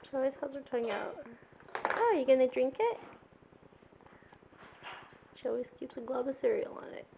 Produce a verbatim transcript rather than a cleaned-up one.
She always has her tongue out. Oh, you gonna drink it? She always keeps a glob of cereal on it.